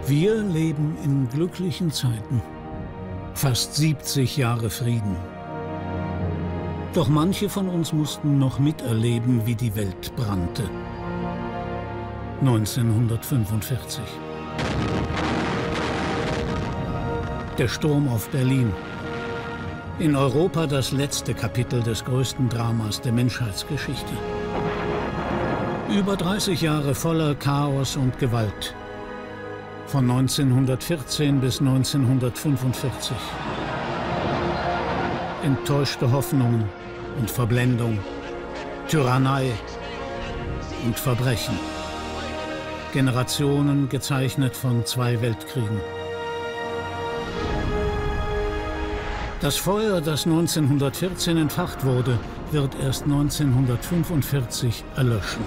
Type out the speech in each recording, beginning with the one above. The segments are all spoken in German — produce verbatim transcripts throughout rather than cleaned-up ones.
Wir leben in glücklichen Zeiten. Fast siebzig Jahre Frieden. Doch manche von uns mussten noch miterleben, wie die Welt brannte. neunzehnhundertfünfundvierzig. Der Sturm auf Berlin. In Europa das letzte Kapitel des größten Dramas der Menschheitsgeschichte. Über dreißig Jahre voller Chaos und Gewalt. Von neunzehnhundertvierzehn bis neunzehnhundertfünfundvierzig. Enttäuschte Hoffnungen und Verblendung, Tyrannei und Verbrechen. Generationen gezeichnet von zwei Weltkriegen. Das Feuer, das neunzehnhundertvierzehn entfacht wurde, wird erst neunzehnhundertfünfundvierzig erlöschen.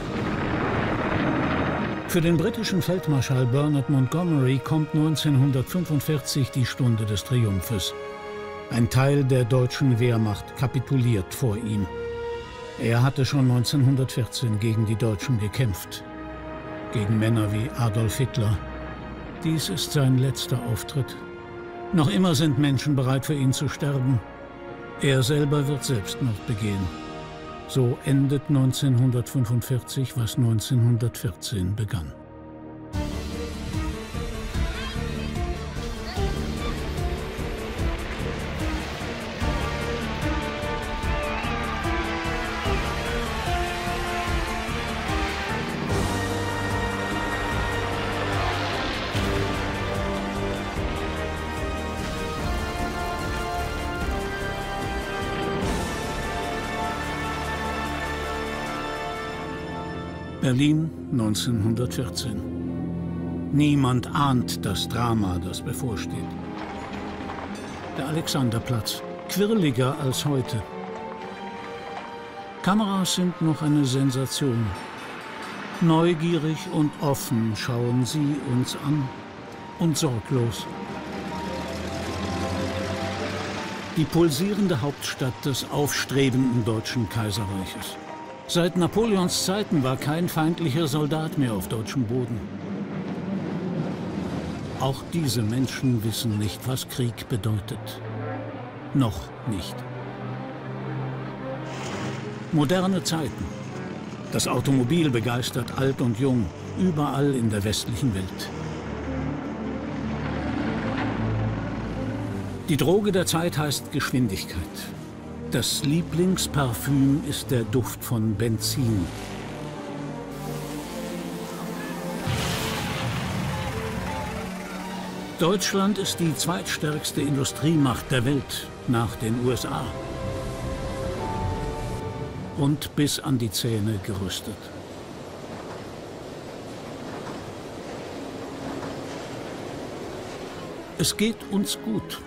Für den britischen Feldmarschall Bernard Montgomery kommt neunzehnhundertfünfundvierzig die Stunde des Triumphes. Ein Teil der deutschen Wehrmacht kapituliert vor ihm. Er hatte schon neunzehnhundertvierzehn gegen die Deutschen gekämpft. Gegen Männer wie Adolf Hitler. Dies ist sein letzter Auftritt. Noch immer sind Menschen bereit, für ihn zu sterben. Er selber wird Selbstmord begehen. So endet neunzehnhundertfünfundvierzig, was neunzehnhundertvierzehn begann. Berlin neunzehnhundertvierzehn. Niemand ahnt das Drama, das bevorsteht. Der Alexanderplatz, quirliger als heute. Kameras sind noch eine Sensation. Neugierig und offen schauen sie uns an und sorglos. Die pulsierende Hauptstadt des aufstrebenden Deutschen Kaiserreiches. Seit Napoleons Zeiten war kein feindlicher Soldat mehr auf deutschem Boden. Auch diese Menschen wissen nicht, was Krieg bedeutet. Noch nicht. Moderne Zeiten. Das Automobil begeistert alt und jung, überall in der westlichen Welt. Die Droge der Zeit heißt Geschwindigkeit. Das Lieblingsparfüm ist der Duft von Benzin. Deutschland ist die zweitstärkste Industriemacht der Welt nach den U S A. Und bis an die Zähne gerüstet. Es geht uns gut.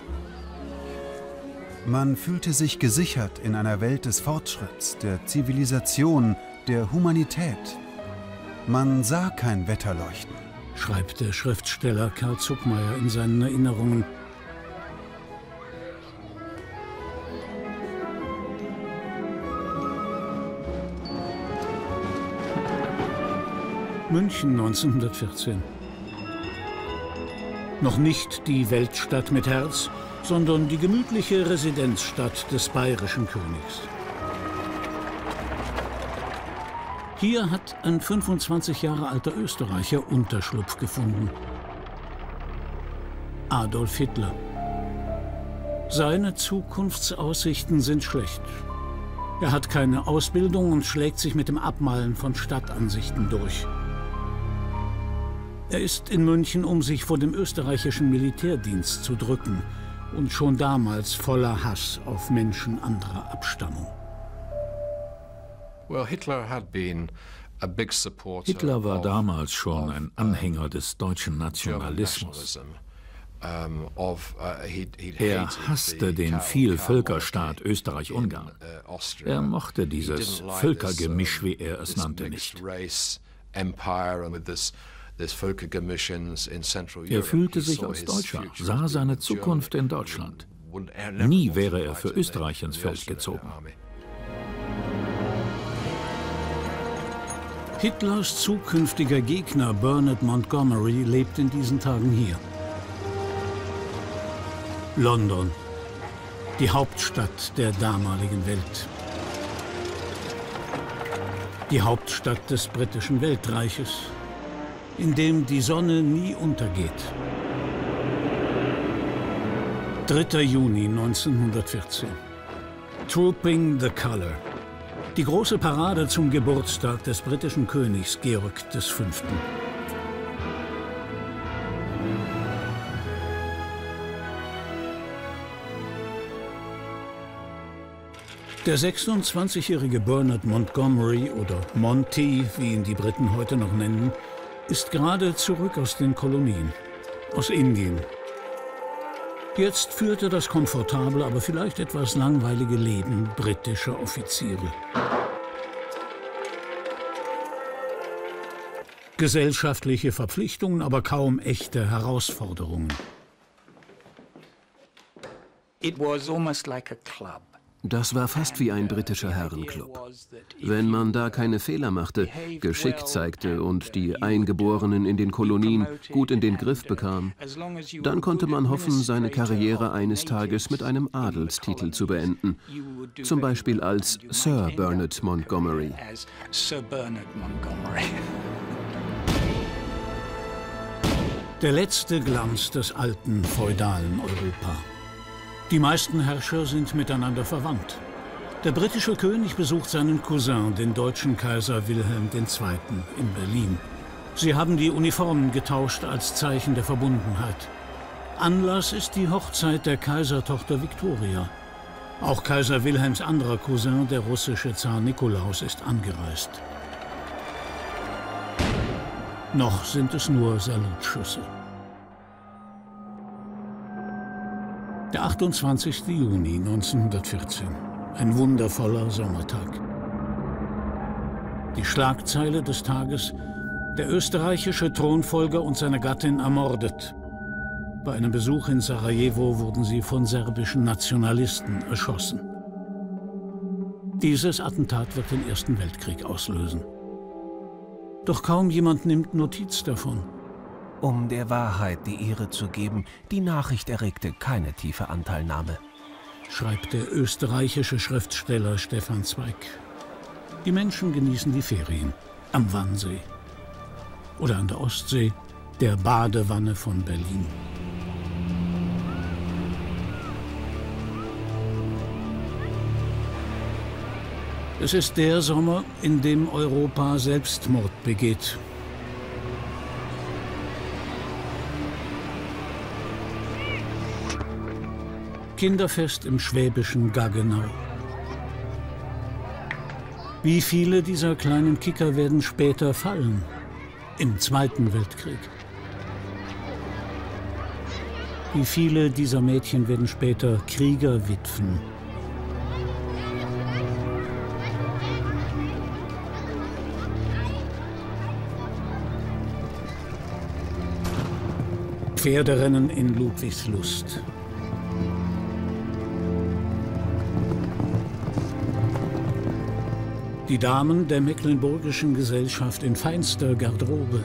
Man fühlte sich gesichert in einer Welt des Fortschritts, der Zivilisation, der Humanität. Man sah kein Wetterleuchten, schreibt der Schriftsteller Karl Zuckmayer in seinen Erinnerungen. München neunzehnhundertvierzehn. Noch nicht die Weltstadt mit Herz, sondern die gemütliche Residenzstadt des bayerischen Königs. Hier hat ein fünfundzwanzig Jahre alter Österreicher Unterschlupf gefunden. Adolf Hitler. Seine Zukunftsaussichten sind schlecht. Er hat keine Ausbildung und schlägt sich mit dem Abmalen von Stadtansichten durch. Er ist in München, um sich vor dem österreichischen Militärdienst zu drücken. Und schon damals voller Hass auf Menschen anderer Abstammung. Hitler war damals schon ein Anhänger des deutschen Nationalismus. Er hasste den Vielvölkerstaat Österreich-Ungarn. Er mochte dieses Völkergemisch, wie er es nannte, nicht. Er fühlte sich als Deutscher, sah seine Zukunft in Deutschland. Nie wäre er für Österreich ins Feld gezogen. Hitlers zukünftiger Gegner Bernard Montgomery lebt in diesen Tagen hier. London, die Hauptstadt der damaligen Welt. Die Hauptstadt des britischen Weltreiches, in dem die Sonne nie untergeht. dritter Juni neunzehnhundertvierzehn. Trooping the Colour. Die große Parade zum Geburtstag des britischen Königs Georg des Fünften. Der sechsundzwanzigjährige Bernard Montgomery oder Monty, wie ihn die Briten heute noch nennen, ist gerade zurück aus den Kolonien, aus Indien. Jetzt führt er das komfortable, aber vielleicht etwas langweilige Leben britischer Offiziere. Gesellschaftliche Verpflichtungen, aber kaum echte Herausforderungen. It was almost like a club. Das war fast wie ein britischer Herrenclub. Wenn man da keine Fehler machte, Geschick zeigte und die Eingeborenen in den Kolonien gut in den Griff bekam, dann konnte man hoffen, seine Karriere eines Tages mit einem Adelstitel zu beenden, zum Beispiel als Sir Bernard Montgomery. Der letzte Glanz des alten feudalen Europa. Die meisten Herrscher sind miteinander verwandt. Der britische König besucht seinen Cousin, den deutschen Kaiser Wilhelm der Zweite, in Berlin. Sie haben die Uniformen getauscht als Zeichen der Verbundenheit. Anlass ist die Hochzeit der Kaisertochter Viktoria. Auch Kaiser Wilhelms anderer Cousin, der russische Zar Nikolaus, ist angereist. Noch sind es nur Salutschüsse. Der achtundzwanzigste Juni neunzehnhundertvierzehn. Ein wundervoller Sommertag. Die Schlagzeile des Tages: Der österreichische Thronfolger und seine Gattin ermordet. Bei einem Besuch in Sarajevo wurden sie von serbischen Nationalisten erschossen. Dieses Attentat wird den Ersten Weltkrieg auslösen. Doch kaum jemand nimmt Notiz davon. Um der Wahrheit die Ehre zu geben, die Nachricht erregte keine tiefe Anteilnahme, schreibt der österreichische Schriftsteller Stefan Zweig. Die Menschen genießen die Ferien am Wannsee oder an der Ostsee, der Badewanne von Berlin. Es ist der Sommer, in dem Europa Selbstmord begeht. Kinderfest im schwäbischen Gaggenau. Wie viele dieser kleinen Kicker werden später fallen? Im Zweiten Weltkrieg. Wie viele dieser Mädchen werden später Kriegerwitwen? Pferderennen in Ludwigslust. Die Damen der mecklenburgischen Gesellschaft in feinster Garderobe.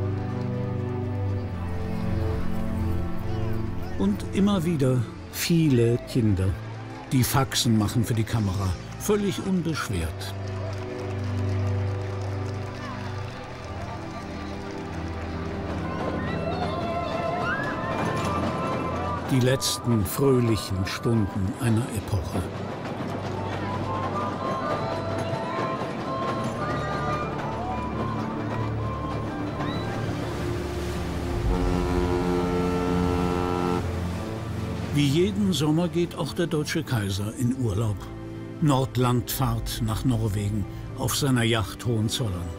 Und immer wieder viele Kinder, die Faxen machen für die Kamera, völlig unbeschwert. Die letzten fröhlichen Stunden einer Epoche. Wie jeden Sommer geht auch der deutsche Kaiser in Urlaub. Nordlandfahrt nach Norwegen auf seiner Yacht Hohenzollern.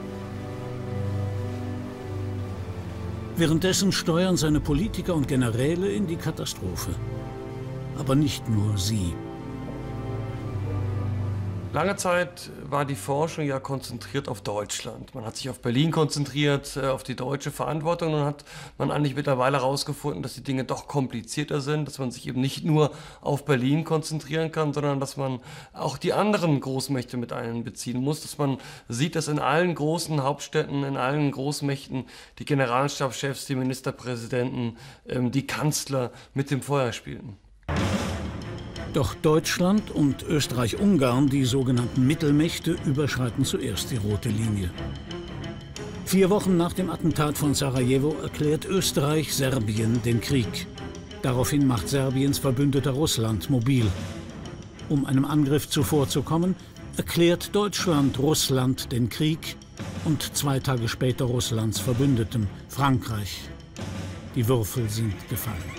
Währenddessen steuern seine Politiker und Generäle in die Katastrophe. Aber nicht nur sie. Lange Zeit war die Forschung ja konzentriert auf Deutschland. Man hat sich auf Berlin konzentriert, auf die deutsche Verantwortung. Und dann hat man eigentlich mittlerweile herausgefunden, dass die Dinge doch komplizierter sind, dass man sich eben nicht nur auf Berlin konzentrieren kann, sondern dass man auch die anderen Großmächte mit einbeziehen muss. Dass man sieht, dass in allen großen Hauptstädten, in allen Großmächten die Generalstabschefs, die Ministerpräsidenten, die Kanzler mit dem Feuer spielen. Doch Deutschland und Österreich-Ungarn, die sogenannten Mittelmächte, überschreiten zuerst die rote Linie. Vier Wochen nach dem Attentat von Sarajevo erklärt Österreich Serbien den Krieg. Daraufhin macht Serbiens Verbündeter Russland mobil. Um einem Angriff zuvorzukommen, erklärt Deutschland Russland den Krieg und zwei Tage später Russlands Verbündetem, Frankreich. Die Würfel sind gefallen.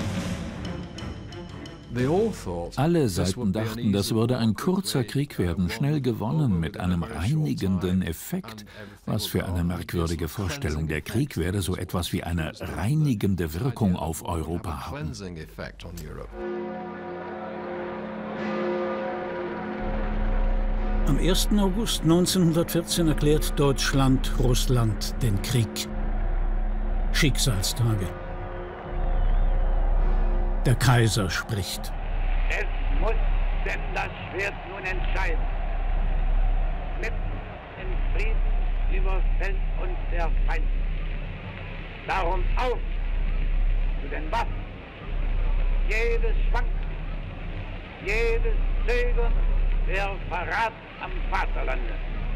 Alle Seiten dachten, das würde ein kurzer Krieg werden, schnell gewonnen, mit einem reinigenden Effekt. Was für eine merkwürdige Vorstellung. Der Krieg werde so etwas wie eine reinigende Wirkung auf Europa haben. Am ersten August neunzehnhundertvierzehn erklärt Deutschland Russland den Krieg. Schicksalstage. Der Kaiser spricht. Es muss denn das Schwert nun entscheiden. Mitten im Frieden überfällt uns der Feind. Darum auf zu den Waffen. Jedes Schwanken, jedes Zögern wäre Verrat am Vaterlande.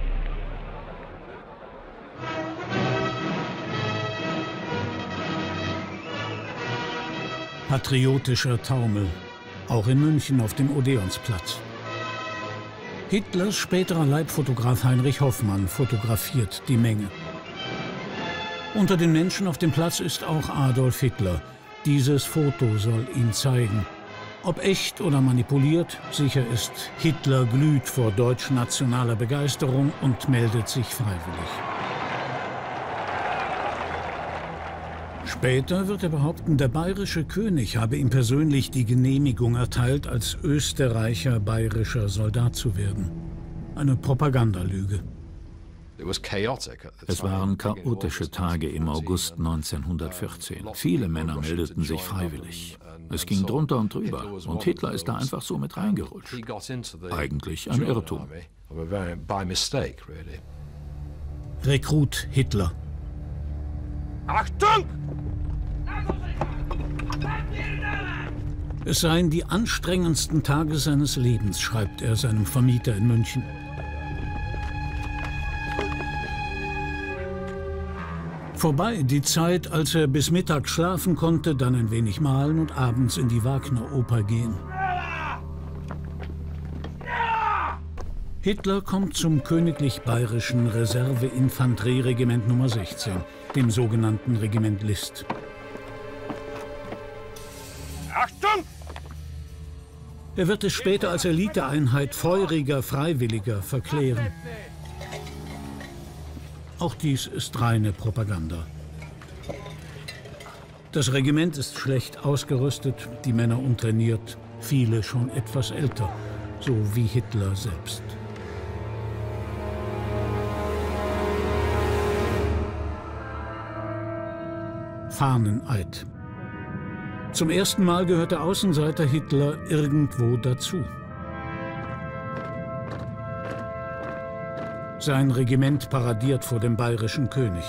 Patriotischer Taumel, auch in München auf dem Odeonsplatz. Hitlers späterer Leibfotograf Heinrich Hoffmann fotografiert die Menge. Unter den Menschen auf dem Platz ist auch Adolf Hitler. Dieses Foto soll ihn zeigen. Ob echt oder manipuliert, sicher ist, Hitler glüht vor deutsch-nationaler Begeisterung und meldet sich freiwillig. Später wird er behaupten, der bayerische König habe ihm persönlich die Genehmigung erteilt, als Österreicher bayerischer Soldat zu werden. Eine Propagandalüge. Es waren chaotische Tage im August neunzehnhundertvierzehn. Viele Männer meldeten sich freiwillig. Es ging drunter und drüber und Hitler ist da einfach so mit reingerutscht. Eigentlich ein Irrtum. Rekrut Hitler. Achtung! Es seien die anstrengendsten Tage seines Lebens, schreibt er seinem Vermieter in München. Vorbei die Zeit, als er bis Mittag schlafen konnte, dann ein wenig malen und abends in die Wagner-Oper gehen. Hitler kommt zum Königlich Bayerischen Reserve-Infanterieregiment Nummer sechzehn, dem sogenannten Regiment List. Achtung! Er wird es später als Eliteeinheit feuriger Freiwilliger verklären. Auch dies ist reine Propaganda. Das Regiment ist schlecht ausgerüstet, die Männer untrainiert, viele schon etwas älter, so wie Hitler selbst. Fahneneid. Zum ersten Mal gehört der Außenseiter Hitler irgendwo dazu. Sein Regiment paradiert vor dem bayerischen König.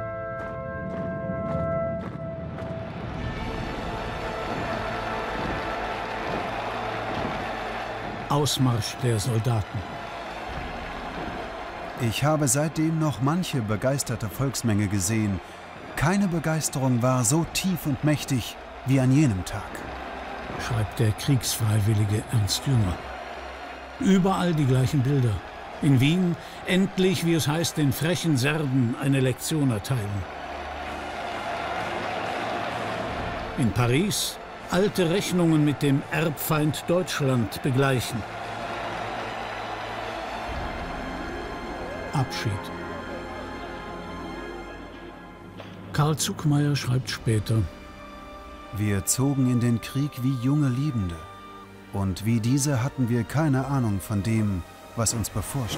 Ausmarsch der Soldaten. Ich habe seitdem noch manche begeisterte Volksmenge gesehen. Keine Begeisterung war so tief und mächtig wie an jenem Tag, schreibt der Kriegsfreiwillige Ernst Jünger. Überall die gleichen Bilder. In Wien endlich, wie es heißt, den frechen Serben eine Lektion erteilen. In Paris alte Rechnungen mit dem Erbfeind Deutschland begleichen. Abschied. Karl Zuckmayer schreibt später: Wir zogen in den Krieg wie junge Liebende. Und wie diese hatten wir keine Ahnung von dem, was uns bevorstand.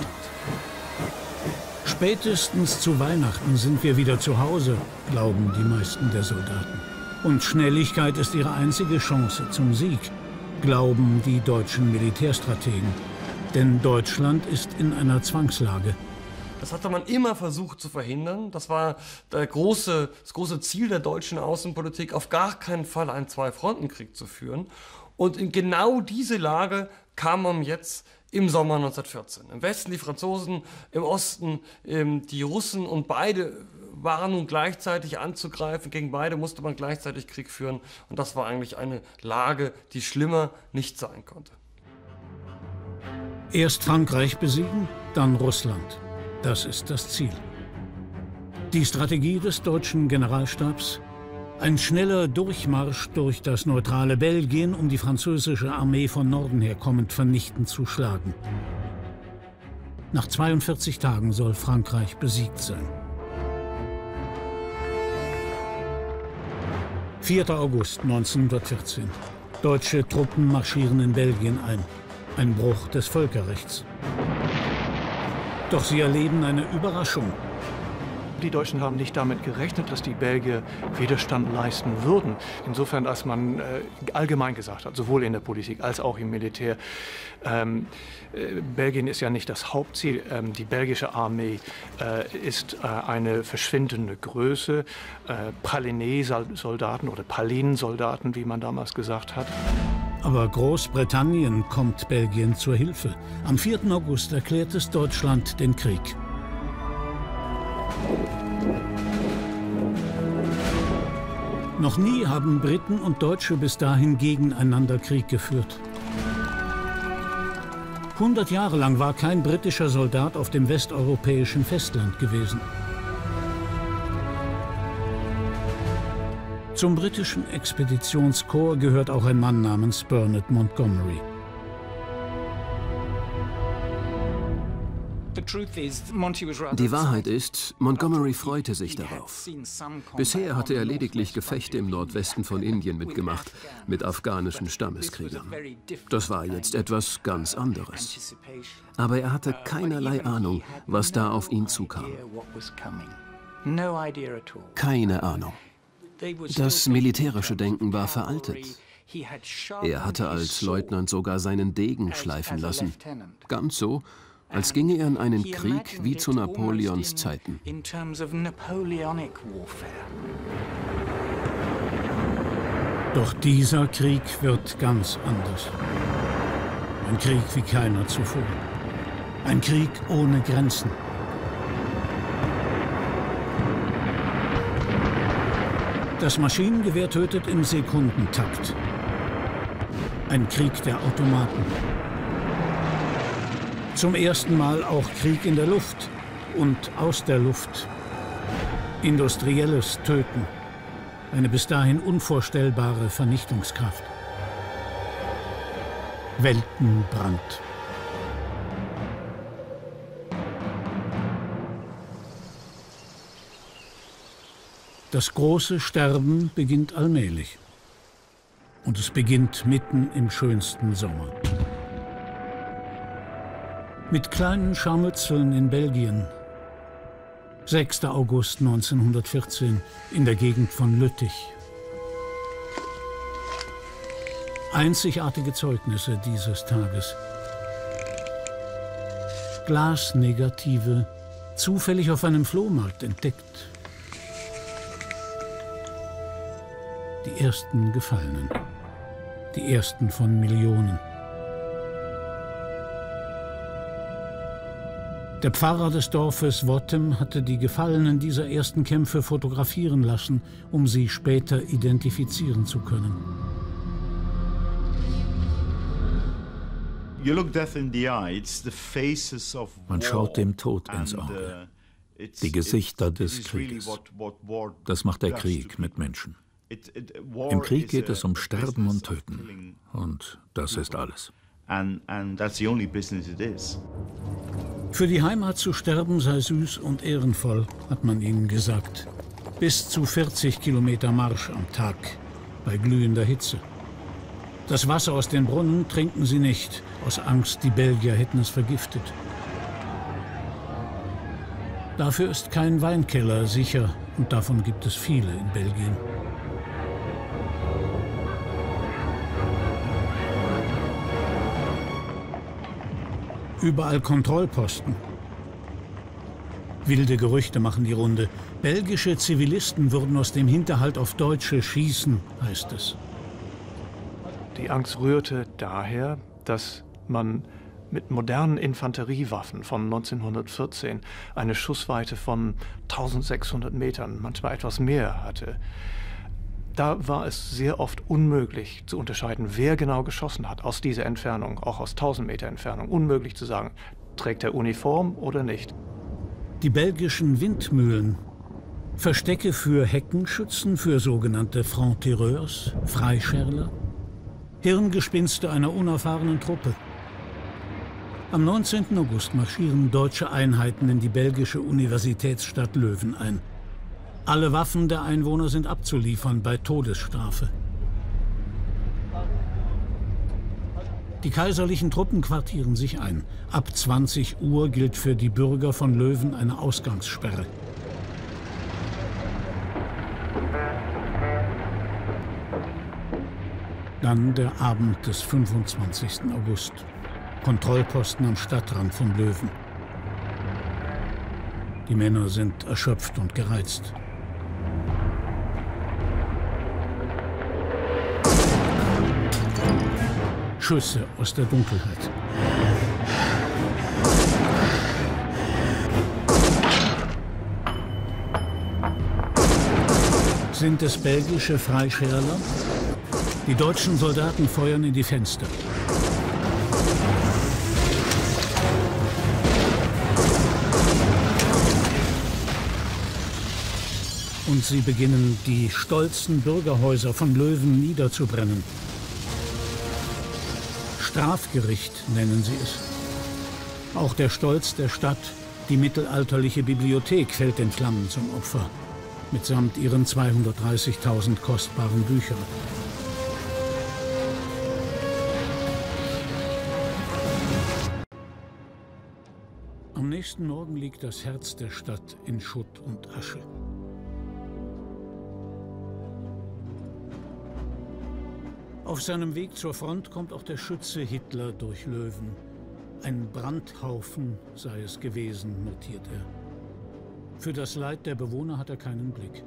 Spätestens zu Weihnachten sind wir wieder zu Hause, glauben die meisten der Soldaten. Und Schnelligkeit ist ihre einzige Chance zum Sieg, glauben die deutschen Militärstrategen. Denn Deutschland ist in einer Zwangslage. Das hatte man immer versucht zu verhindern. Das war der große, das große Ziel der deutschen Außenpolitik, auf gar keinen Fall einen Zwei-Fronten-Krieg zu führen. Und in genau diese Lage kam man jetzt im Sommer neunzehnhundertvierzehn. Im Westen die Franzosen, im Osten ähm, die Russen, und beide waren nun gleichzeitig anzugreifen. Gegen beide musste man gleichzeitig Krieg führen. Und das war eigentlich eine Lage, die schlimmer nicht sein konnte. Erst Frankreich besiegen, dann Russland. Das ist das Ziel. Die Strategie des deutschen Generalstabs? Ein schneller Durchmarsch durch das neutrale Belgien, um die französische Armee von Norden her kommend vernichtend zu schlagen. Nach zweiundvierzig Tagen soll Frankreich besiegt sein. vierter August neunzehnhundertvierzehn. Deutsche Truppen marschieren in Belgien ein. Ein Bruch des Völkerrechts. Doch sie erleben eine Überraschung. Die Deutschen haben nicht damit gerechnet, dass die Belgier Widerstand leisten würden. Insofern, als man äh, allgemein gesagt hat, sowohl in der Politik als auch im Militär, ähm, äh, Belgien ist ja nicht das Hauptziel. Ähm, die belgische Armee äh, ist äh, eine verschwindende Größe. Äh, Pralinee-Soldaten oder Pralinensoldaten, wie man damals gesagt hat. Aber Großbritannien kommt Belgien zur Hilfe. Am vierten August erklärt es Deutschland den Krieg. Noch nie haben Briten und Deutsche bis dahin gegeneinander Krieg geführt. Hundert Jahre lang war kein britischer Soldat auf dem westeuropäischen Festland gewesen. Zum britischen Expeditionskorps gehört auch ein Mann namens Bernard Montgomery. Die Wahrheit ist, Montgomery freute sich darauf. Bisher hatte er lediglich Gefechte im Nordwesten von Indien mitgemacht, mit afghanischen Stammeskriegern. Das war jetzt etwas ganz anderes. Aber er hatte keinerlei Ahnung, was da auf ihn zukam. Keine Ahnung. Das militärische Denken war veraltet. Er hatte als Leutnant sogar seinen Degen schleifen lassen. Ganz so, als ginge er in einen Krieg wie zu Napoleons Zeiten. Doch dieser Krieg wird ganz anders. Ein Krieg wie keiner zuvor. Ein Krieg ohne Grenzen. Das Maschinengewehr tötet im Sekundentakt. Ein Krieg der Automaten. Zum ersten Mal auch Krieg in der Luft und aus der Luft. Industrielles Töten. Eine bis dahin unvorstellbare Vernichtungskraft. Weltenbrand. Das große Sterben beginnt allmählich. Und es beginnt mitten im schönsten Sommer. Mit kleinen Scharmützeln in Belgien. sechster August neunzehnhundertvierzehn in der Gegend von Lüttich. Einzigartige Zeugnisse dieses Tages. Glasnegative, zufällig auf einem Flohmarkt entdeckt. Die ersten Gefallenen. Die ersten von Millionen. Der Pfarrer des Dorfes Wottem hatte die Gefallenen dieser ersten Kämpfe fotografieren lassen, um sie später identifizieren zu können. Man schaut dem Tod ins Auge. Die Gesichter des Krieges. Das macht der Krieg mit Menschen. Im Krieg geht es um Sterben und Töten. Und das ist alles. Für die Heimat zu sterben sei süß und ehrenvoll, hat man ihnen gesagt. Bis zu vierzig Kilometer Marsch am Tag bei glühender Hitze. Das Wasser aus den Brunnen trinken sie nicht, aus Angst, die Belgier hätten es vergiftet. Dafür ist kein Weinkeller sicher, und davon gibt es viele in Belgien. Überall Kontrollposten. Wilde Gerüchte machen die Runde. Belgische Zivilisten würden aus dem Hinterhalt auf Deutsche schießen, heißt es. Die Angst rührte daher, dass man mit modernen Infanteriewaffen von neunzehnhundertvierzehn eine Schussweite von eintausendsechshundert Metern, manchmal etwas mehr hatte. Da war es sehr oft unmöglich zu unterscheiden, wer genau geschossen hat aus dieser Entfernung, auch aus tausend Meter Entfernung. Unmöglich zu sagen, trägt er Uniform oder nicht. Die belgischen Windmühlen, Verstecke für Heckenschützen, für sogenannte Francs-Tireurs, Freischärler, Hirngespinste einer unerfahrenen Truppe. Am neunzehnten August marschieren deutsche Einheiten in die belgische Universitätsstadt Leuven ein. Alle Waffen der Einwohner sind abzuliefern bei Todesstrafe. Die kaiserlichen Truppen quartieren sich ein. Ab zwanzig Uhr gilt für die Bürger von Leuven eine Ausgangssperre. Dann der Abend des fünfundzwanzigsten August. Kontrollposten am Stadtrand von Leuven. Die Männer sind erschöpft und gereizt. Schüsse aus der Dunkelheit. Sind es belgische Freischärler? Die deutschen Soldaten feuern in die Fenster. Und sie beginnen, die stolzen Bürgerhäuser von Leuven niederzubrennen. Strafgericht nennen sie es. Auch der Stolz der Stadt, die mittelalterliche Bibliothek, fällt den Flammen zum Opfer, mitsamt ihren zweihundertdreißigtausend kostbaren Büchern. Am nächsten Morgen liegt das Herz der Stadt in Schutt und Asche. Auf seinem Weg zur Front kommt auch der Schütze Hitler durch Leuven. Ein Brandhaufen sei es gewesen, notiert er. Für das Leid der Bewohner hat er keinen Blick.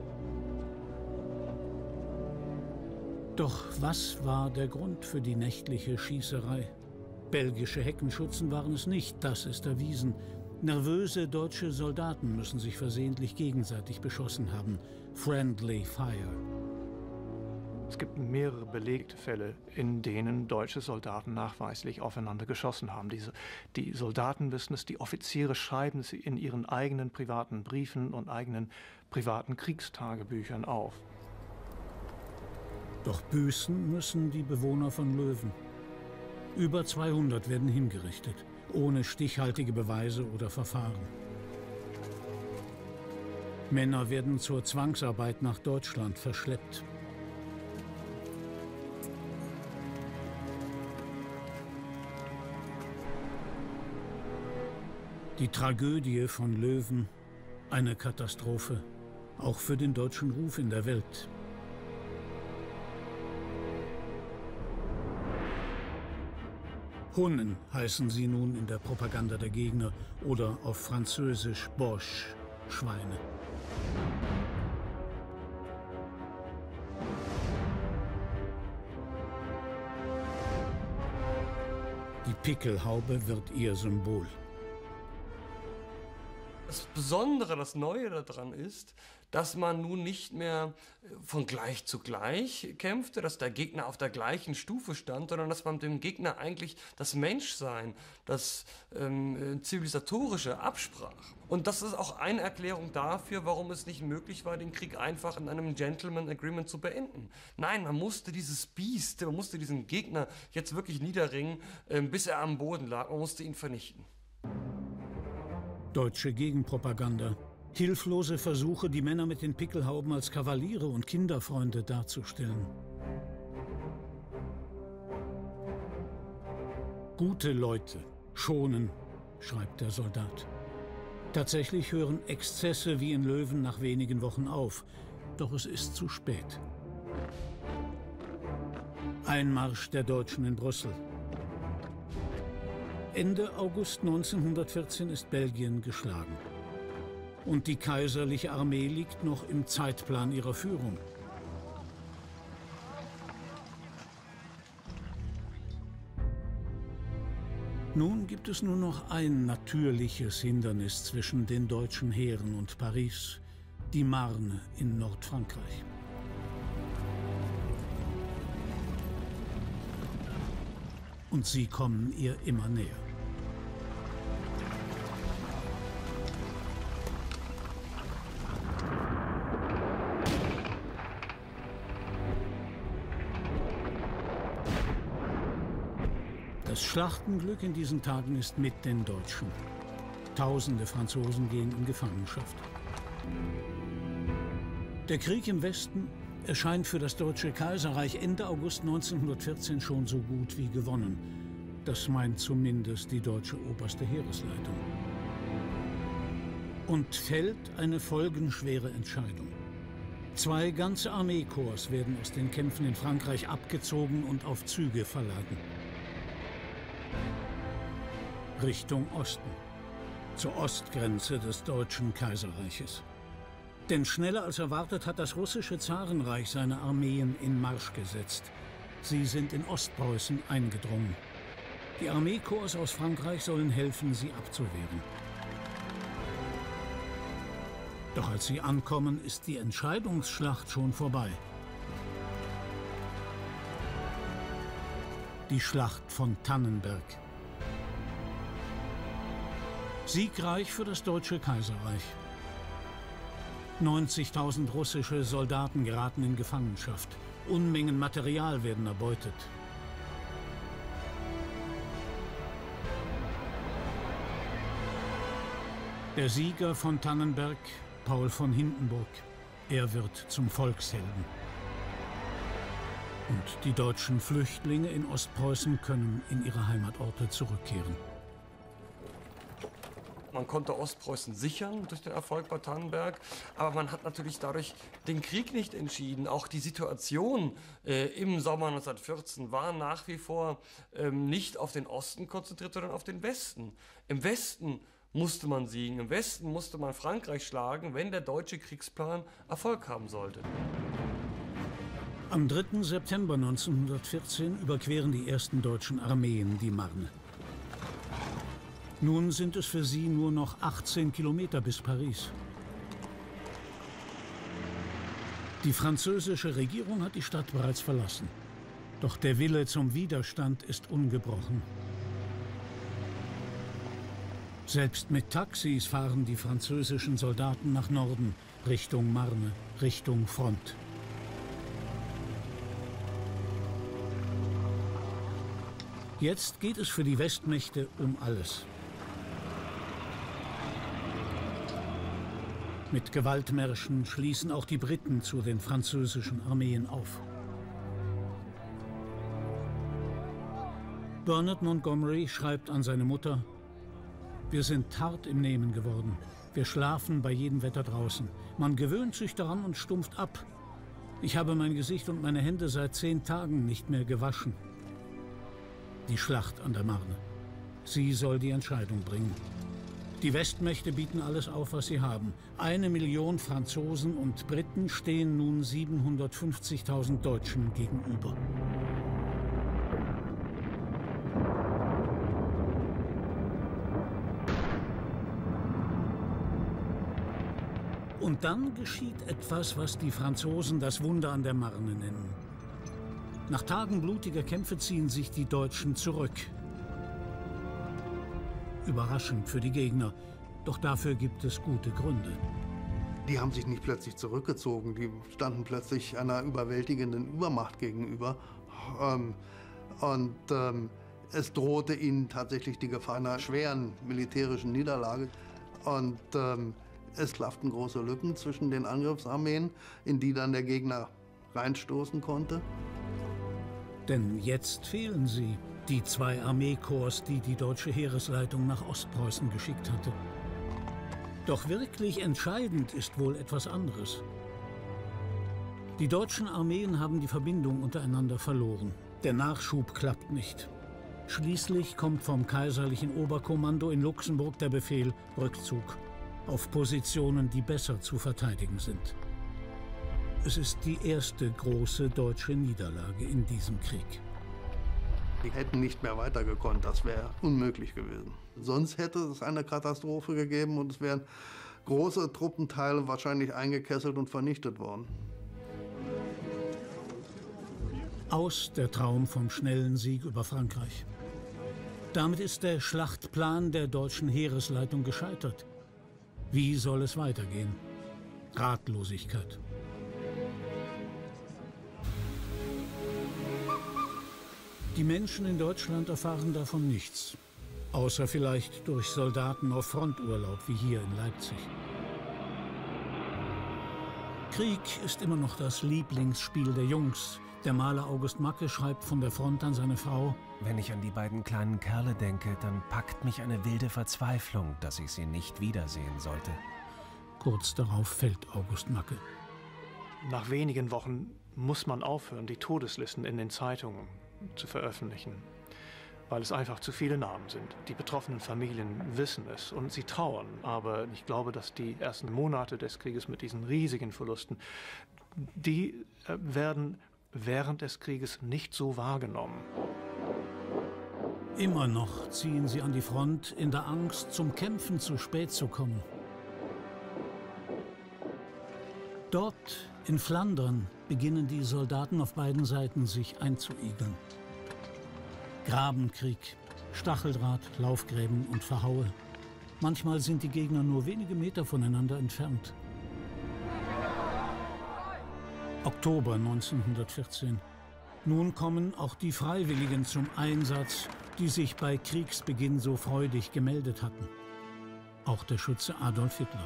Doch was war der Grund für die nächtliche Schießerei? Belgische Heckenschützen waren es nicht, das ist erwiesen. Nervöse deutsche Soldaten müssen sich versehentlich gegenseitig beschossen haben. Friendly Fire. Es gibt mehrere belegte Fälle, in denen deutsche Soldaten nachweislich aufeinander geschossen haben. Die, die Soldaten wissen es, die Offiziere schreiben es in ihren eigenen privaten Briefen und eigenen privaten Kriegstagebüchern auf. Doch büßen müssen die Bewohner von Leuven. Über zweihundert werden hingerichtet, ohne stichhaltige Beweise oder Verfahren. Männer werden zur Zwangsarbeit nach Deutschland verschleppt. Die Tragödie von Leuven, eine Katastrophe, auch für den deutschen Ruf in der Welt. Hunnen heißen sie nun in der Propaganda der Gegner oder auf Französisch Boche, Schweine. Die Pickelhaube wird ihr Symbol. Das Besondere, das Neue daran ist, dass man nun nicht mehr von gleich zu gleich kämpfte, dass der Gegner auf der gleichen Stufe stand, sondern dass man dem Gegner eigentlich das Menschsein, das ähm, zivilisatorische absprach. Und das ist auch eine Erklärung dafür, warum es nicht möglich war, den Krieg einfach in einem Gentleman Agreement zu beenden. Nein, man musste dieses Biest, man musste diesen Gegner jetzt wirklich niederringen, äh, bis er am Boden lag, man musste ihn vernichten. Deutsche Gegenpropaganda. Hilflose Versuche, die Männer mit den Pickelhauben als Kavaliere und Kinderfreunde darzustellen. Gute Leute schonen, schreibt der Soldat. Tatsächlich hören Exzesse wie in Löwen nach wenigen Wochen auf, doch es ist zu spät. Einmarsch der Deutschen in Brüssel. Ende August neunzehnhundertvierzehn ist Belgien geschlagen. Und die kaiserliche Armee liegt noch im Zeitplan ihrer Führung. Nun gibt es nur noch ein natürliches Hindernis zwischen den deutschen Heeren und Paris, die Marne in Nordfrankreich. Und sie kommen ihr immer näher. Das Schlachtenglück in diesen Tagen ist mit den Deutschen. Tausende Franzosen gehen in Gefangenschaft. Der Krieg im Westen erscheint für das Deutsche Kaiserreich Ende August neunzehnhundertvierzehn schon so gut wie gewonnen. Das meint zumindest die deutsche oberste Heeresleitung. Und fällt eine folgenschwere Entscheidung. Zwei ganze Armeekorps werden aus den Kämpfen in Frankreich abgezogen und auf Züge verladen. Richtung Osten, zur Ostgrenze des Deutschen Kaiserreiches. Denn schneller als erwartet hat das russische Zarenreich seine Armeen in Marsch gesetzt. Sie sind in Ostpreußen eingedrungen. Die Armeekorps aus Frankreich sollen helfen, sie abzuwehren. Doch als sie ankommen, ist die Entscheidungsschlacht schon vorbei. Die Schlacht von Tannenberg. Siegreich für das Deutsche Kaiserreich. neunzigtausend russische Soldaten geraten in Gefangenschaft. Unmengen Material werden erbeutet. Der Sieger von Tannenberg, Paul von Hindenburg, er wird zum Volkshelden. Und die deutschen Flüchtlinge in Ostpreußen können in ihre Heimatorte zurückkehren. Man konnte Ostpreußen sichern durch den Erfolg bei Tannenberg, aber man hat natürlich dadurch den Krieg nicht entschieden. Auch die Situation äh, im Sommer neunzehnhundertvierzehn war nach wie vor ähm, nicht auf den Osten konzentriert, sondern auf den Westen. Im Westen musste man siegen, im Westen musste man Frankreich schlagen, wenn der deutsche Kriegsplan Erfolg haben sollte. Am dritten September neunzehnhundertvierzehn überqueren die ersten deutschen Armeen die Marne. Nun sind es für sie nur noch achtzehn Kilometer bis Paris. Die französische Regierung hat die Stadt bereits verlassen. Doch der Wille zum Widerstand ist ungebrochen. Selbst mit Taxis fahren die französischen Soldaten nach Norden, Richtung Marne, Richtung Front. Jetzt geht es für die Westmächte um alles. Mit Gewaltmärschen schließen auch die Briten zu den französischen Armeen auf. Bernard Montgomery schreibt an seine Mutter: Wir sind hart im Nehmen geworden. Wir schlafen bei jedem Wetter draußen. Man gewöhnt sich daran und stumpft ab. Ich habe mein Gesicht und meine Hände seit zehn Tagen nicht mehr gewaschen. Die Schlacht an der Marne. Sie soll die Entscheidung bringen. Die Westmächte bieten alles auf, was sie haben. Eine Million Franzosen und Briten stehen nun siebenhundertfünfzigtausend Deutschen gegenüber. Und dann geschieht etwas, was die Franzosen das Wunder an der Marne nennen. Nach Tagen blutiger Kämpfe ziehen sich die Deutschen zurück. Überraschend für die Gegner, doch dafür gibt es gute Gründe. Die haben sich nicht plötzlich zurückgezogen, die standen plötzlich einer überwältigenden Übermacht gegenüber. Ähm, und ähm, es drohte ihnen tatsächlich die Gefahr einer schweren militärischen Niederlage. Und ähm, es klafften große Lücken zwischen den Angriffsarmeen, in die dann der Gegner reinstoßen konnte. Denn jetzt fehlen sie. Die zwei Armeekorps, die die deutsche Heeresleitung nach Ostpreußen geschickt hatte. Doch wirklich entscheidend ist wohl etwas anderes. Die deutschen Armeen haben die Verbindung untereinander verloren. Der Nachschub klappt nicht. Schließlich kommt vom kaiserlichen Oberkommando in Luxemburg der Befehl Rückzug auf Positionen, die besser zu verteidigen sind. Es ist die erste große deutsche Niederlage in diesem Krieg. Die hätten nicht mehr weitergekonnt, das wäre unmöglich gewesen. Sonst hätte es eine Katastrophe gegeben und es wären große Truppenteile wahrscheinlich eingekesselt und vernichtet worden. Aus der Traum vom schnellen Sieg über Frankreich. Damit ist der Schlachtplan der deutschen Heeresleitung gescheitert. Wie soll es weitergehen? Ratlosigkeit. Die Menschen in Deutschland erfahren davon nichts. Außer vielleicht durch Soldaten auf Fronturlaub wie hier in Leipzig. Krieg ist immer noch das Lieblingsspiel der Jungs. Der Maler August Macke schreibt von der Front an seine Frau: Wenn ich an die beiden kleinen Kerle denke, dann packt mich eine wilde Verzweiflung, dass ich sie nicht wiedersehen sollte. Kurz darauf fällt August Macke. Nach wenigen Wochen muss man aufhören, die Todeslisten in den Zeitungen zu veröffentlichen, weil es einfach zu viele Namen sind. Die betroffenen Familien wissen es und sie trauern, aber ich glaube, dass die ersten Monate des Krieges mit diesen riesigen Verlusten, die äh, werden während des Krieges nicht so wahrgenommen. Immer noch ziehen sie an die Front in der Angst, zum Kämpfen zu spät zu kommen. Dort, in Flandern, beginnen die Soldaten auf beiden Seiten sich einzuigeln. Grabenkrieg, Stacheldraht, Laufgräben und Verhaue. Manchmal sind die Gegner nur wenige Meter voneinander entfernt. Oktober neunzehnhundertvierzehn. Nun kommen auch die Freiwilligen zum Einsatz, die sich bei Kriegsbeginn so freudig gemeldet hatten. Auch der Schütze Adolf Hitler.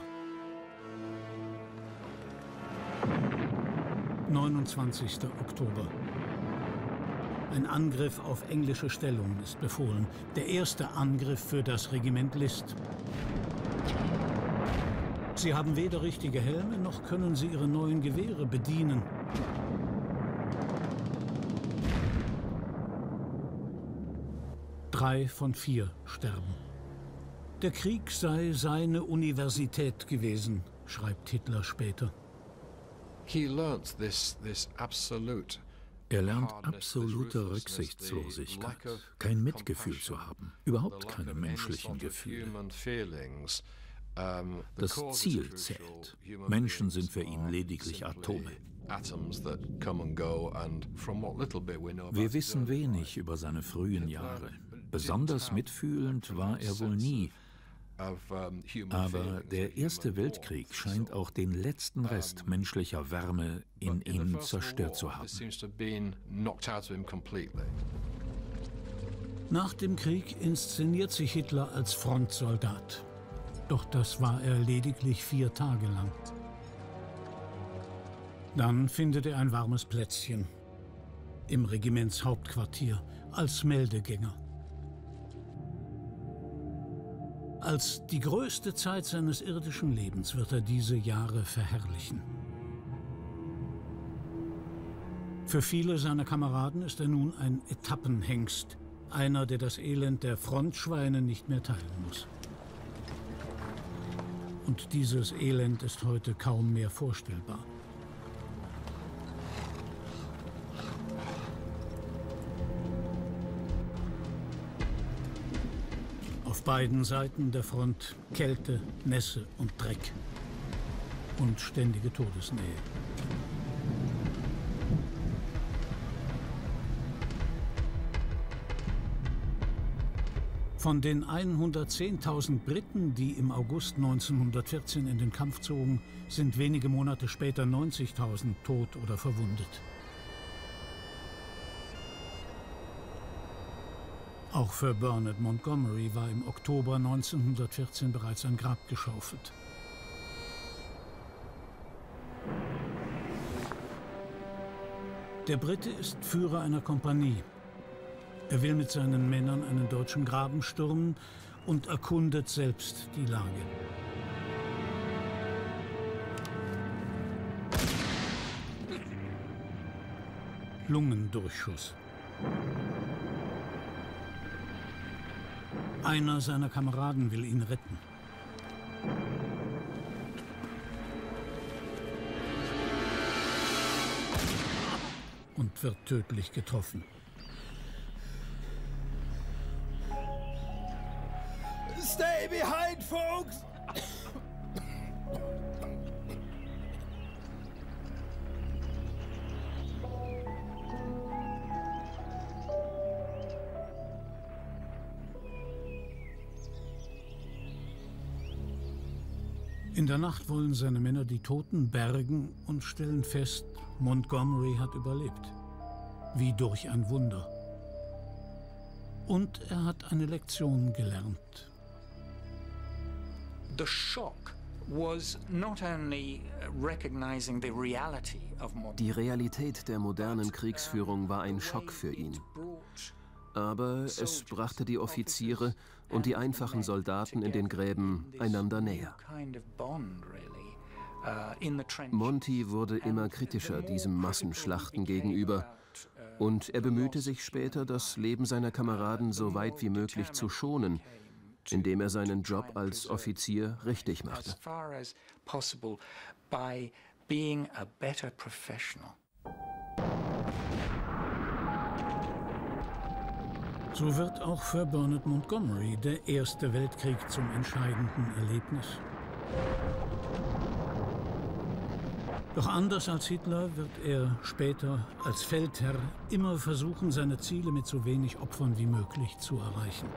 neunundzwanzigster Oktober. Ein Angriff auf englische Stellungen ist befohlen. Der erste Angriff für das Regiment List. Sie haben weder richtige Helme, noch können sie ihre neuen Gewehre bedienen. Drei von vier sterben. Der Krieg sei seine Universität gewesen, schreibt Hitler später. Er lernt absolute Rücksichtslosigkeit, kein Mitgefühl zu haben, überhaupt keine menschlichen Gefühle. Das Ziel zählt. Menschen sind für ihn lediglich Atome. Wir wissen wenig über seine frühen Jahre. Besonders mitfühlend war er wohl nie. Aber der Erste Weltkrieg scheint auch den letzten Rest menschlicher Wärme in ihm zerstört zu haben. Nach dem Krieg inszeniert sich Hitler als Frontsoldat. Doch das war er lediglich vier Tage lang. Dann findet er ein warmes Plätzchen im Regimentshauptquartier als Meldegänger. Als die größte Zeit seines irdischen Lebens wird er diese Jahre verherrlichen. Für viele seiner Kameraden ist er nun ein Etappenhengst, einer, der das Elend der Frontschweine nicht mehr teilen muss. Und dieses Elend ist heute kaum mehr vorstellbar. Auf beiden Seiten der Front Kälte, Nässe und Dreck und ständige Todesnähe. Von den hundertzehntausend Briten, die im August neunzehnhundertvierzehn in den Kampf zogen, sind wenige Monate später neunzigtausend tot oder verwundet. Auch für Bernard Montgomery war im Oktober neunzehnhundertvierzehn bereits ein Grab geschaufelt. Der Brite ist Führer einer Kompanie. Er will mit seinen Männern einen deutschen Graben stürmen und erkundet selbst die Lage. Lungendurchschuss. Einer seiner Kameraden will ihn retten. Und wird tödlich getroffen. Stay behind, folks! In der Nacht wollen seine Männer die Toten bergen und stellen fest, Montgomery hat überlebt. Wie durch ein Wunder. Und er hat eine Lektion gelernt. The shock was not only recognizing the reality of modern. Die Realität der modernen Kriegsführung war ein Schock für ihn. Aber es brachte die Offiziere und die einfachen Soldaten in den Gräben einander näher. Monty wurde immer kritischer diesem Massenschlachten gegenüber und er bemühte sich später, das Leben seiner Kameraden so weit wie möglich zu schonen, indem er seinen Job als Offizier richtig machte. So wird auch für Bernard Montgomery der Erste Weltkrieg zum entscheidenden Erlebnis. Doch anders als Hitler wird er später als Feldherr immer versuchen, seine Ziele mit so wenig Opfern wie möglich zu erreichen.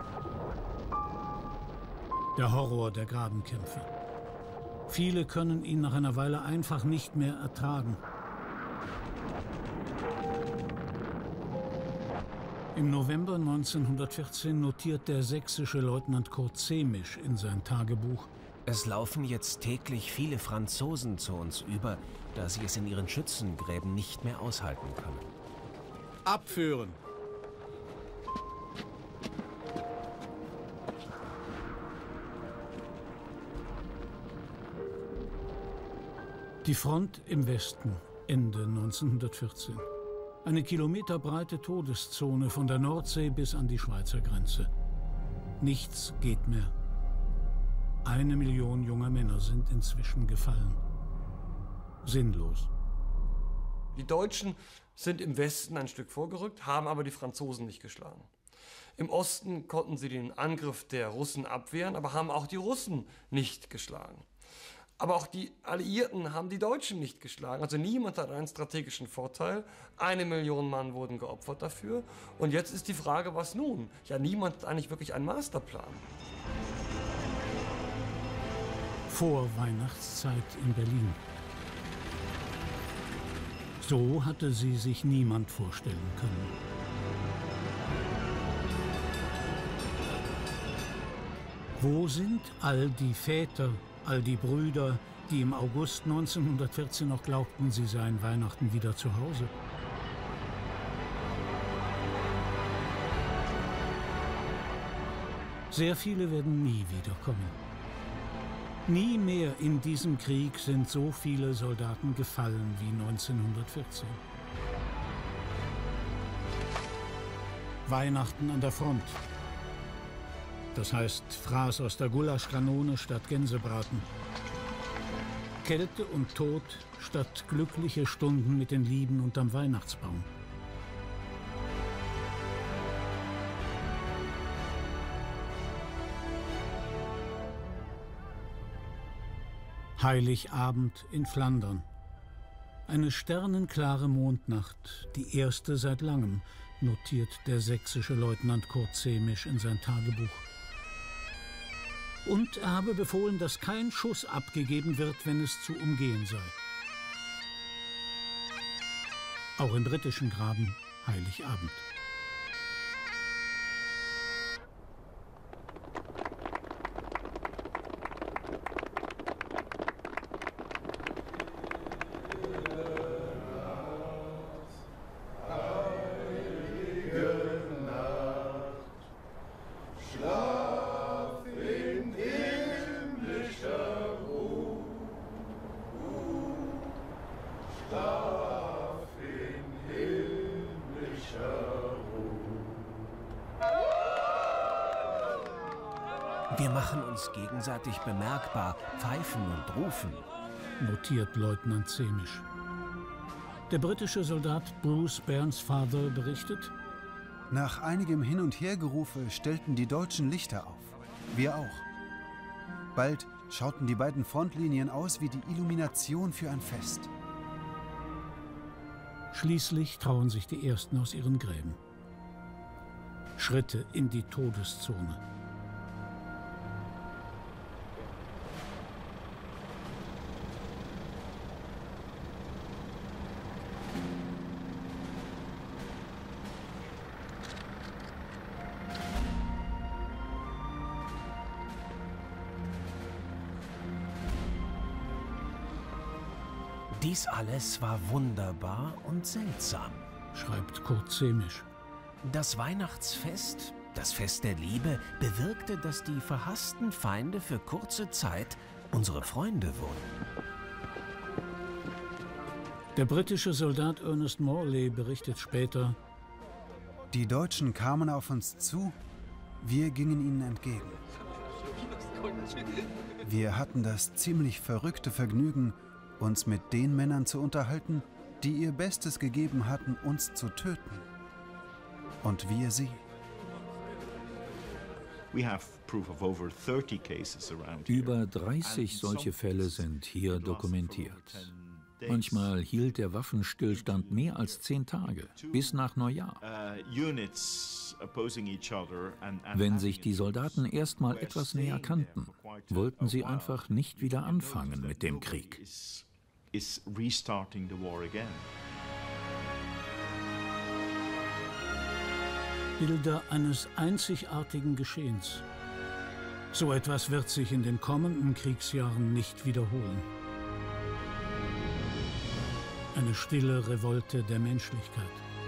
Der Horror der Grabenkämpfe. Viele können ihn nach einer Weile einfach nicht mehr ertragen. Im November neunzehnhundertvierzehn notiert der sächsische Leutnant Kurt Sehmisch in sein Tagebuch: Es laufen jetzt täglich viele Franzosen zu uns über, da sie es in ihren Schützengräben nicht mehr aushalten können. Abführen! Die Front im Westen, Ende neunzehnhundertvierzehn. Eine kilometerbreite Todeszone von der Nordsee bis an die Schweizer Grenze. Nichts geht mehr. Eine Million junger Männer sind inzwischen gefallen. Sinnlos. Die Deutschen sind im Westen ein Stück vorgerückt, haben aber die Franzosen nicht geschlagen. Im Osten konnten sie den Angriff der Russen abwehren, aber haben auch die Russen nicht geschlagen. Aber auch die Alliierten haben die Deutschen nicht geschlagen. Also niemand hat einen strategischen Vorteil. Eine Million Mann wurden geopfert dafür. Und jetzt ist die Frage, was nun? Ja, niemand hat eigentlich wirklich einen Masterplan. Vor Weihnachtszeit in Berlin. So hatte sie sich niemand vorstellen können. Wo sind all die Väter, all die Brüder, die im August neunzehnhundertvierzehn noch glaubten, sie seien Weihnachten wieder zu Hause? Sehr viele werden nie wiederkommen. Nie mehr in diesem Krieg sind so viele Soldaten gefallen wie neunzehnhundertvierzehn. Weihnachten an der Front. Das heißt, Fraß aus der Gulaschkanone statt Gänsebraten. Kälte und Tod statt glückliche Stunden mit den Lieben unterm Weihnachtsbaum. Heiligabend in Flandern. Eine sternenklare Mondnacht, die erste seit langem, notiert der sächsische Leutnant Kurt Sehmisch in sein Tagebuch. Und er habe befohlen, dass kein Schuss abgegeben wird, wenn es zu umgehen sei. Auch im britischen Graben Heiligabend. Wir machen uns gegenseitig bemerkbar, pfeifen und rufen, notiert Leutnant Zemisch. Der britische Soldat Bruce Bairnsfather berichtet: Nach einigem Hin- und Hergerufe stellten die Deutschen Lichter auf. Wir auch. Bald schauten die beiden Frontlinien aus wie die Illumination für ein Fest. Schließlich trauen sich die Ersten aus ihren Gräben. Schritte in die Todeszone. Dies alles war wunderbar und seltsam, schreibt Kurt Zemisch. Das Weihnachtsfest, das Fest der Liebe, bewirkte, dass die verhassten Feinde für kurze Zeit unsere Freunde wurden. Der britische Soldat Ernest Morley berichtet später: Die Deutschen kamen auf uns zu, wir gingen ihnen entgegen. Wir hatten das ziemlich verrückte Vergnügen, uns mit den Männern zu unterhalten, die ihr Bestes gegeben hatten, uns zu töten. Und wir sie. Über dreißig solche Fälle sind hier dokumentiert. Manchmal hielt der Waffenstillstand mehr als zehn Tage, bis nach Neujahr. Wenn sich die Soldaten erst mal etwas näher kannten, wollten sie einfach nicht wieder anfangen mit dem Krieg. Bilder eines einzigartigen Geschehens. So etwas wird sich in den kommenden Kriegsjahren nicht wiederholen. Eine stille Revolte der Menschlichkeit.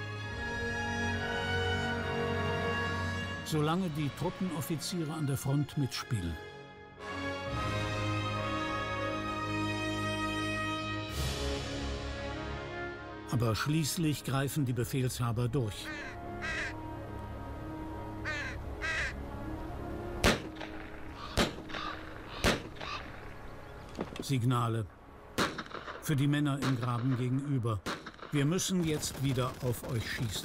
Solange die Truppenoffiziere an der Front mitspielen. Aber schließlich greifen die Befehlshaber durch. Signale für die Männer im Graben gegenüber. Wir müssen jetzt wieder auf euch schießen.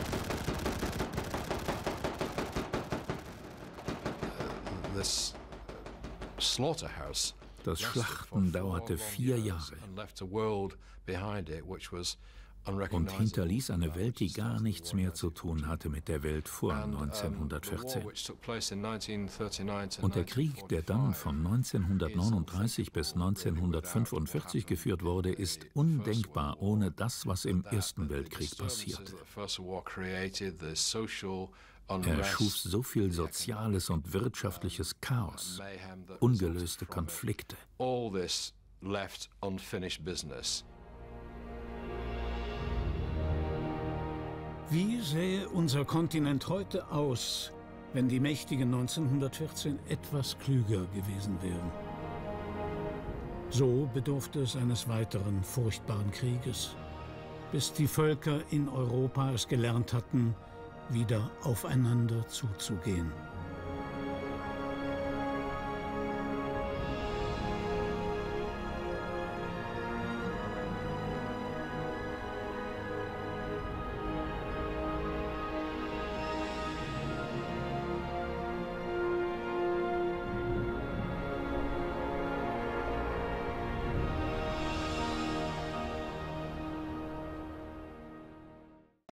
Das Schlachten dauerte vier Jahre und hinterließ eine Welt, die gar nichts mehr zu tun hatte mit der Welt vor neunzehnhundertvierzehn. Und der Krieg, der dann von neunzehnhundertneununddreißig bis neunzehnhundertfünfundvierzig geführt wurde, ist undenkbar ohne das, was im Ersten Weltkrieg passierte. Er schuf so viel soziales und wirtschaftliches Chaos, ungelöste Konflikte. Wie sähe unser Kontinent heute aus, wenn die Mächtigen neunzehnhundertvierzehn etwas klüger gewesen wären? So bedurfte es eines weiteren furchtbaren Krieges, bis die Völker in Europa es gelernt hatten, wieder aufeinander zuzugehen.